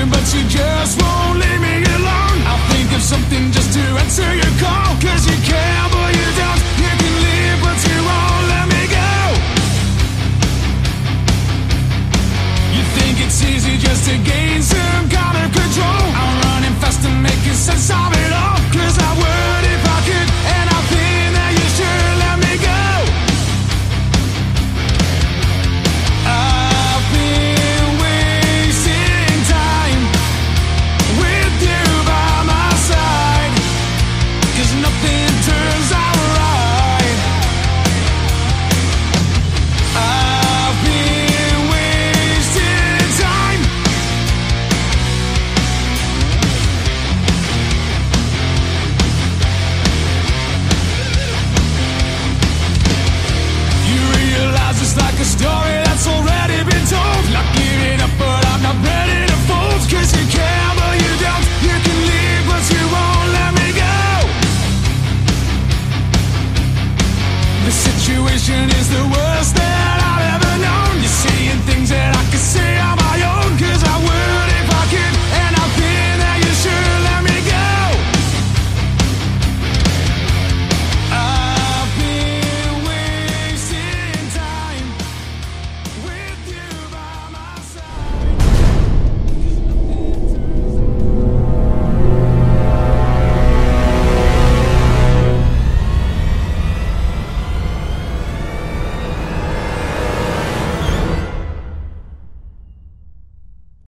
but you just won't leave me alone. I'll think of something just to answer your call, 'cause you care but you don't. You can leave but you won't let me go. You think it's easy just to get